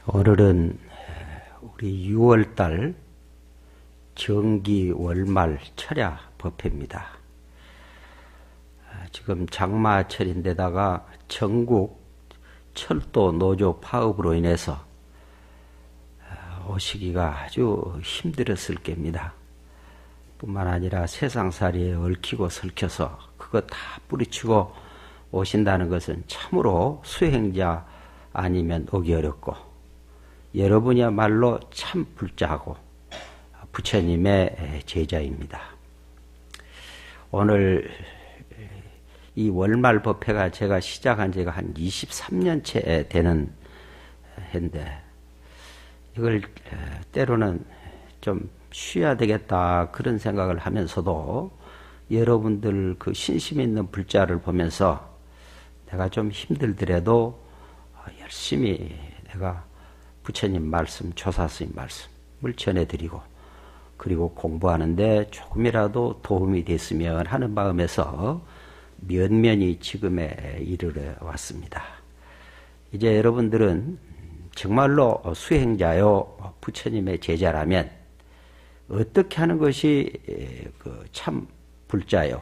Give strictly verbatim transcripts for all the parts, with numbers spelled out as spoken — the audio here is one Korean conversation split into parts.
오늘은 우리 유월달 정기 월말 철야 법회입니다. 지금 장마철인데다가 전국 철도 노조 파업으로 인해서 오시기가 아주 힘들었을 겁니다. 뿐만 아니라 세상살이에 얽히고 설켜서 그거 다 뿌리치고 오신다는 것은 참으로 수행자 아니면 오기 어렵고, 여러분이야말로 참 불자하고 부처님의 제자입니다. 오늘 이 월말 법회가 제가 시작한 지가 한 이십삼 년째 되는 해인데, 이걸 때로는 좀 쉬어야 되겠다 그런 생각을 하면서도 여러분들 그 신심 있는 불자를 보면서 내가 좀 힘들더라도 열심히 내가 부처님 말씀, 조사스님 말씀을 전해드리고, 그리고 공부하는데 조금이라도 도움이 됐으면 하는 마음에서 면면히 지금에 이르러 왔습니다. 이제 여러분들은 정말로 수행자요 부처님의 제자라면 어떻게 하는 것이 참 불자요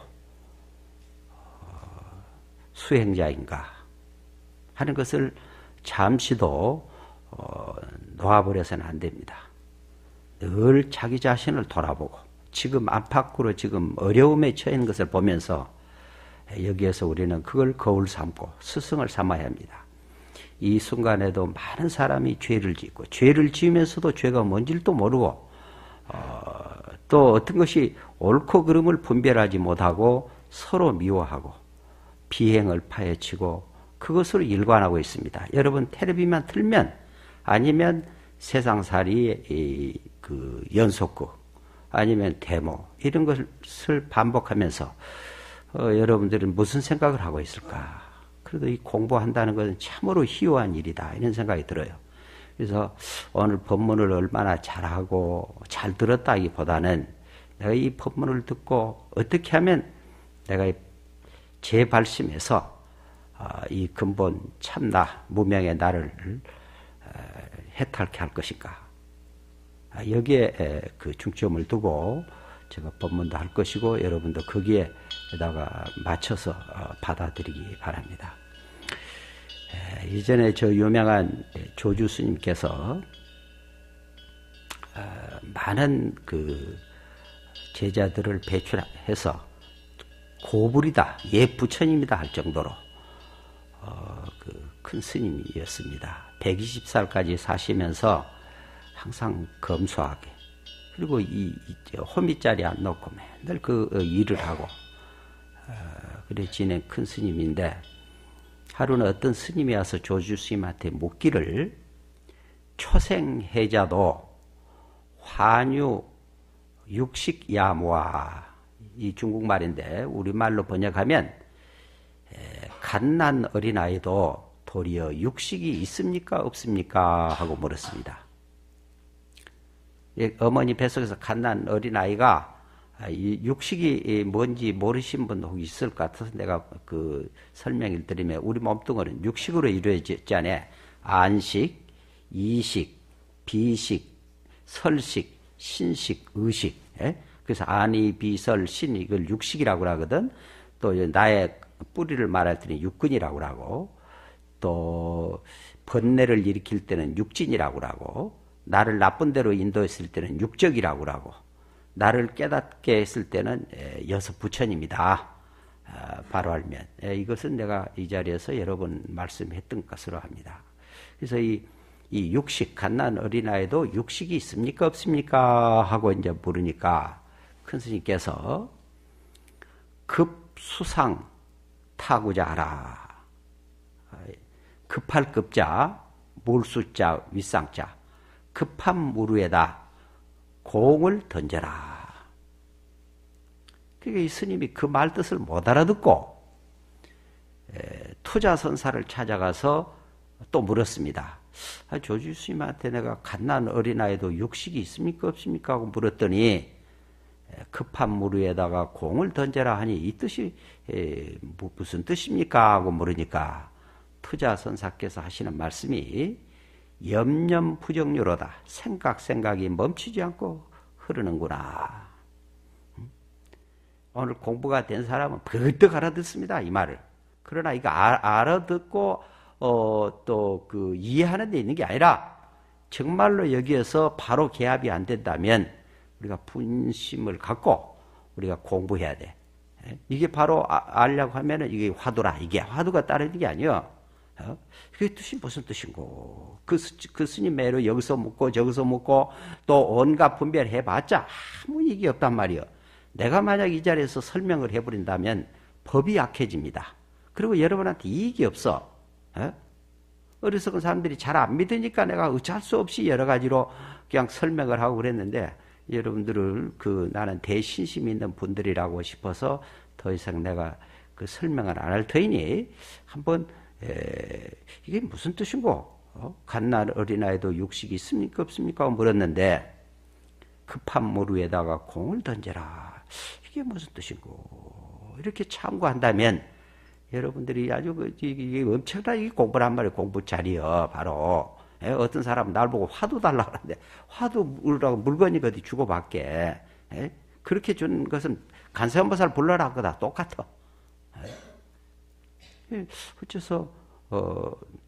수행자인가 하는 것을 잠시도 어, 놓아버려서는 안 됩니다. 늘 자기 자신을 돌아보고 지금 안팎으로 지금 어려움에 처한 것을 보면서 여기에서 우리는 그걸 거울 삼고 스승을 삼아야 합니다. 이 순간에도 많은 사람이 죄를 짓고, 죄를 지으면서도 죄가 뭔지를 또 모르고, 어, 또 어떤 것이 옳고 그름을 분별하지 못하고 서로 미워하고 비행을 파헤치고 그것으로 일관하고 있습니다. 여러분 텔레비만 틀면, 아니면 세상살이 그 연속극, 아니면 데모, 이런 것을 반복하면서 어, 여러분들은 무슨 생각을 하고 있을까? 그래도 이 공부한다는 것은 참으로 희요한 일이다, 이런 생각이 들어요. 그래서 오늘 법문을 얼마나 잘하고 잘 들었다기보다는 내가 이 법문을 듣고 어떻게 하면 내가 재발심해서 어, 이 근본 참나 무명의 나를 해탈케 할 것인가, 여기에 그 중점을 두고 제가 법문도 할 것이고, 여러분도 거기에다가 맞춰서 받아들이기 바랍니다. 이전에 저 유명한 조주 스님께서 많은 그 제자들을 배출해서 고불이다, 옛 부처님이다 할 정도로 어, 그 큰 스님이었습니다. 백이십 살까지 사시면서 항상 검소하게, 그리고 이, 이 호미자리 안 놓고 맨날 그 일을 하고 어, 그래 지낸 큰 스님인데, 하루는 어떤 스님이 와서 조주 스님한테 묻기를, 초생해자도 환유 육식야무아, 이 중국말인데 우리말로 번역하면 에, 갓난 어린아이도 도리어 육식이 있습니까 없습니까 하고 물었습니다. 예, 어머니 뱃속에서 갓난 어린아이가 이 육식이 뭔지 모르신 분 혹시 있을 것 같아서 내가 그 설명을 드리면, 우리 몸뚱아리는 육식으로 이루어졌잖아요. 안식, 이식, 비식, 설식, 신식, 의식. 예? 그래서 안이, 비설, 신, 이걸 육식이라고 하거든. 또 나의 뿌리를 말할 때는 육근이라고 하고, 또 번뇌를 일으킬 때는 육진이라고 하고, 나를 나쁜 데로 인도했을 때는 육적이라고 하고, 나를 깨닫게 했을 때는 여섯 부처님이다. 바로 알면. 이것은 내가 이 자리에서 여러 번 말씀했던 것으로 합니다. 그래서 이, 이 육식, 갓난 어린아이도 육식이 있습니까 없습니까 하고 이제 물으니까 큰 스님께서 급수상 타구자 하라. 급할 급자, 물수자, 윗상자. 급한 무루에다 공을 던져라. 그러니까 이 스님이 그 말 뜻을 못 알아듣고 에, 투자선사를 찾아가서 또 물었습니다. 아, 조주 스님한테 내가 갓난 어린아이도 육식이 있습니까 없습니까 하고 물었더니, 에, 급한 무루에다가 공을 던져라 하니 이 뜻이 에, 무슨 뜻입니까 하고 물으니까 투자선사께서 하시는 말씀이, 염념부정유로다. 생각 생각이 멈추지 않고 흐르는구나. 오늘 공부가 된 사람은 벌떡 알아듣습니다. 이 말을. 그러나 이거 알아듣고 어, 또 그 이해하는 데 있는 게 아니라 정말로 여기에서 바로 개합이 안 된다면 우리가 분심을 갖고 우리가 공부해야 돼. 이게 바로 알려고 하면은 이게 화두라. 이게 화두가 따르는 게 아니야. 어? 그게 뜻이 무슨 뜻인고. 그, 그 스님 매로 여기서 묻고 저기서 묻고 또 온갖 분별해봤자 아무 이익이 없단 말이야. 내가 만약 이 자리에서 설명을 해버린다면 법이 약해집니다. 그리고 여러분한테 이익이 없어. 어? 어리석은 사람들이 잘 안 믿으니까 내가 어쩔 수 없이 여러 가지로 그냥 설명을 하고 그랬는데 여러분들을 그 나는 대신심 있는 분들이라고 싶어서 더 이상 내가 그 설명을 안 할 터이니 한번 에, 이게 무슨 뜻인고? 어? 갓날 어린아이도 육식이 있습니까 없습니까? 물었는데 급한 물 위에다가 공을 던져라. 이게 무슨 뜻인고? 이렇게 참고한다면 여러분들이 아주 그, 이게 엄청나게 공부를 한 말이에요. 공부 자리요. 바로. 예? 어떤 사람은 날 보고 화두 달라고 하는데 화두 물라고 물건이 어디 주고받게. 예? 그렇게 준 것은 간세음보살 불러라 거다. 똑같아. 예? 어째서 어,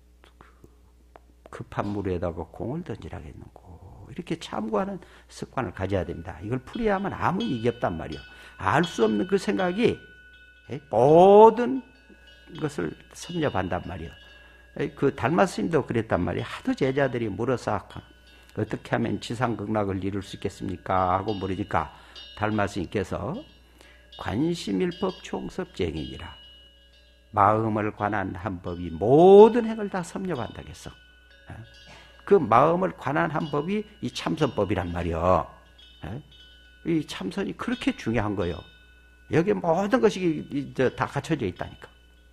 급한 물에다가 공을 던지라겠는고. 이렇게 참고하는 습관을 가져야 됩니다. 이걸 풀이야 하면 아무 이익이 없단 말이에요. 알 수 없는 그 생각이 예? 모든 것을 섭렵한단 말이에요. 그 달마 스님도 그랬단 말이에요. 하도 제자들이 물어서 어떻게 하면 지상극락을 이룰 수 있겠습니까? 하고 물으니까 달마 스님께서 관심일법 총섭쟁이니라. 마음을 관한 한 법이 모든 행을 다 섭렵한다고 했어. 그 마음을 관한 한 법이 이 참선법이란 말이에요. 이 참선이 그렇게 중요한 거예요. 여기에 모든 것이 다 갖춰져 있다니까.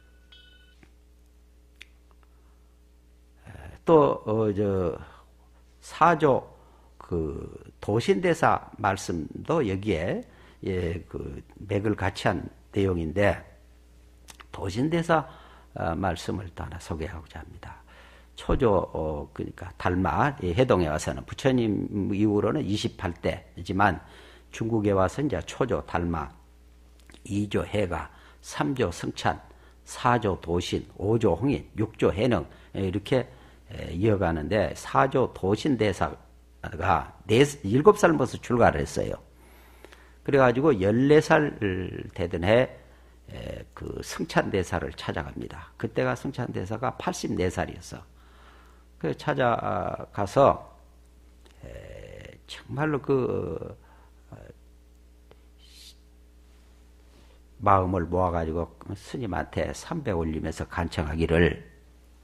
또, 어, 저, 사조, 그, 도신대사 말씀도 여기에, 예, 그, 맥을 같이 한 내용인데, 도신대사 어, 말씀을 또 하나 소개하고자 합니다. 초조, 어, 그러니까, 달마, 해동에 와서는 부처님 이후로는 이십팔 대지만, 중국에 와서 이제 초조, 달마, 이조 해가, 삼조 승찬, 사조 도신, 오조 홍인, 육조 해능, 이렇게 이어가는데 사조 도신대사가 일곱 살 먹어서 출가를 했어요. 그래가지고 열네 살 되던 해 그 승찬대사를 찾아갑니다. 그때가 승찬대사가 팔십네 살이었어. 그 찾아가서 정말로 그 마음을 모아가지고 스님한테 삼배 올리면서 간청하기를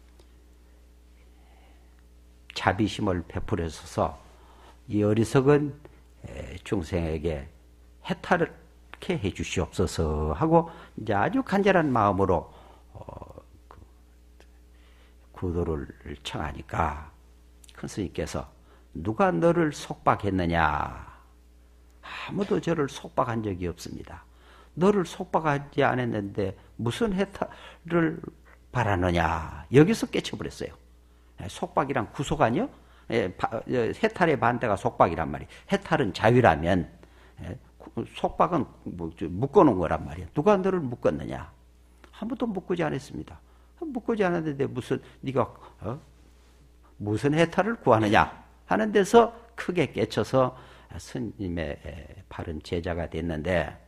자비심을 베풀어서 이 어리석은 중생에게 해탈케 해 주시옵소서 하고 이제 아주 간절한 마음으로 어, 그, 구도를 청하니까 큰 스님께서 누가 너를 속박했느냐? 아무도 저를 속박한 적이 없습니다. 너를 속박하지 않았는데 무슨 해탈을 바라느냐? 여기서 깨쳐버렸어요. 속박이란 구속 아니요? 해탈의 반대가 속박이란 말이에요. 해탈은 자유라면 속박은 묶어놓은 거란 말이에요. 누가 너를 묶었느냐? 아무도 묶지 않았습니다. 묶지 않았는데 무슨 네가 어? 무슨 해탈을 구하느냐 하는 데서 크게 깨쳐서 스님의 바른 제자가 됐는데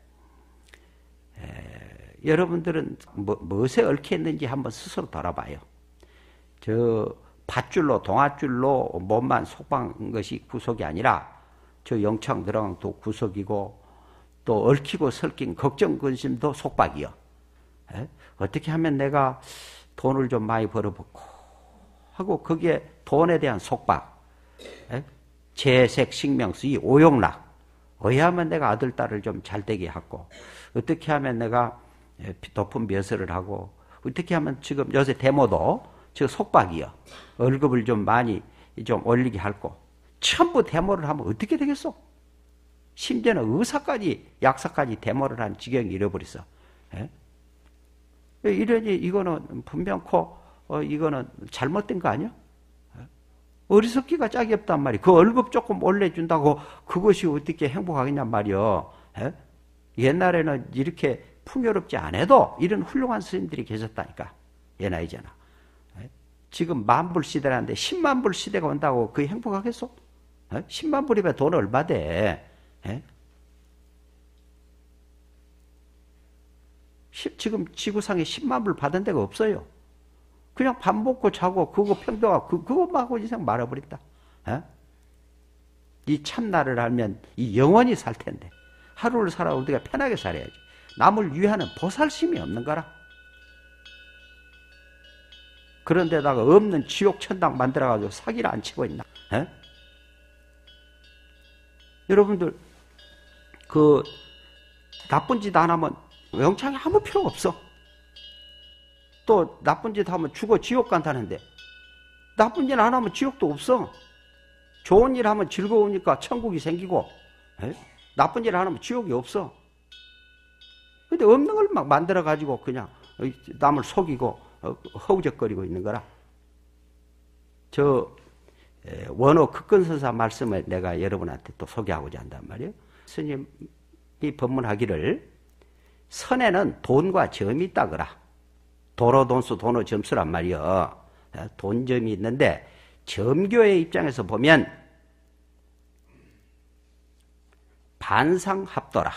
에, 여러분들은 뭐, 무엇에 얽혀있는지 한번 스스로 돌아봐요. 저 밧줄로 동아줄로 몸만 속박한 것이 구속이 아니라 저 영창 들어간 도 구속이고 또 얽히고 설킨 걱정 근심도 속박이요. 에? 어떻게 하면 내가 돈을 좀 많이 벌어보고 하고 거기에 돈에 대한 속박, 에? 재색 식명수 이 오용락 어떻게 하면 내가 아들 딸을 좀 잘되게 하고 어떻게 하면 내가 높은 벼슬을 하고 어떻게 하면 지금 요새 데모도 저 속박이요. 월급을 좀 많이 좀 올리게 할거 전부 데모를 하면 어떻게 되겠어? 심지어는 의사까지 약사까지 데모를 한 지경이 잃어버렸어. 예? 이러니 이거는 분명코 어, 이거는 잘못된 거 아니야? 예? 어리석기가 짝이 없단 말이에요. 그 월급 조금 올려준다고 그것이 어떻게 행복하겠냔 말이요. 에? 옛날에는 이렇게 풍요롭지 않아도 이런 훌륭한 스님들이 계셨다니까. 예나이잖아. 지금 만불 시대라는데 십만 불 시대가 온다고 그게 행복하겠어? 에? 십만 불이면 돈 얼마 돼? 에? 지금 지구상에 십만 불 받은 데가 없어요. 그냥 밥 먹고 자고 그거 평등하고 그, 그거만 하고 인생 말아버린다. 에? 이 참나를 알면 이 영원히 살 텐데 하루를 살아 우리가 편하게 살아야지. 남을 위하는 보살심이 없는 거라. 그런데다가 없는 지옥 천당 만들어가지고 사기를 안 치고 있나? 에? 여러분들 그 나쁜 짓 안 하면 영창이 아무 필요가 없어. 또 나쁜 짓 하면 죽어 지옥 간다는데 나쁜 짓 안 하면 지옥도 없어. 좋은 일 하면 즐거우니까 천국이 생기고 에? 나쁜 일 안 하면 지옥이 없어. 근데 없는 걸 막 만들어 가지고 그냥 남을 속이고 허우적거리고 있는 거라. 저 원호 극근선사 말씀을 내가 여러분한테 또 소개하고자 한단 말이에요. 스님이 법문하기를 선에는 돈과 점이 있다거라. 도로 돈수 도노 점수란 말이요. 돈점이 있는데 점교의 입장에서 보면 반상합도라.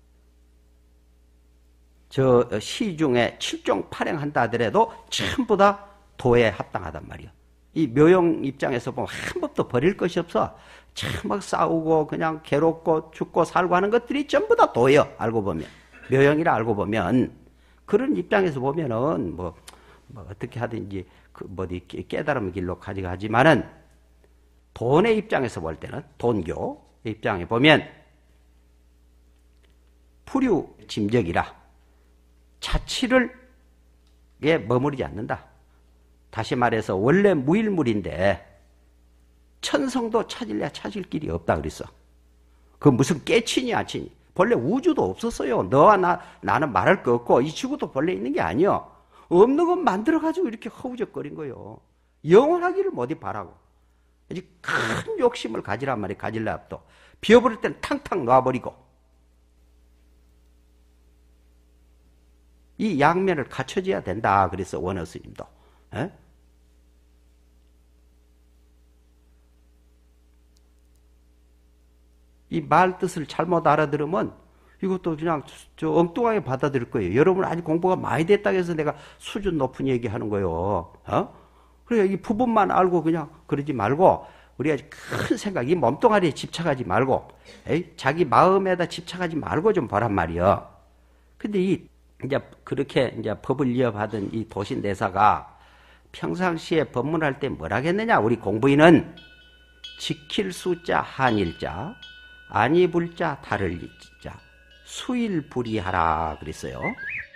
저 시중에 칠종 팔행한다 하더라도 전부 다 도에 합당하단 말이요. 이 묘용 입장에서 보면 한 법도 버릴 것이 없어. 참 막 싸우고 그냥 괴롭고 죽고 살고 하는 것들이 전부 다 도예요. 알고 보면. 묘용이라 알고 보면. 그런 입장에서 보면은 뭐, 뭐 어떻게 하든지 그 뭐지 깨달음의 길로 가져가지만은 돈의 입장에서 볼 때는 돈교의 입장에 보면 불유 짐적이라 자치를 에 머무르지 않는다. 다시 말해서 원래 무일물인데 천성도 찾으려 찾을 길이 없다 그랬어. 그 무슨 깨치니 아치니. 본래 우주도 없었어요. 너와 나, 나는 말할 거 없고 이 지구도 본래 있는 게 아니요. 없는 건 만들어가지고 이렇게 허우적거린 거요. 영원하기를 못이 바라고. 이제 큰 욕심을 가지란 말이에요. 가질라 또. 비워버릴 때는 탕탕 놔버리고. 이 양면을 갖춰줘야 된다. 그래서 원어 스님도. 에? 이 말 뜻을 잘못 알아들으면 이것도 그냥 저 엉뚱하게 받아들일 거예요. 여러분 아직 공부가 많이 됐다고 해서 내가 수준 높은 얘기 하는 거예요. 어? 그래, 이 부분만 알고 그냥 그러지 말고, 우리가 큰 생각, 이 몸뚱아리에 집착하지 말고, 에이? 자기 마음에다 집착하지 말고 좀 보란 말이요. 근데 이, 이제 그렇게 이제 법을 이어받은 이 도신대사가 평상시에 법문할 때 뭘 하겠느냐? 우리 공부인은 지킬 수자 한일자, 아니 불자 다를 일자, 수일불이하라 그랬어요.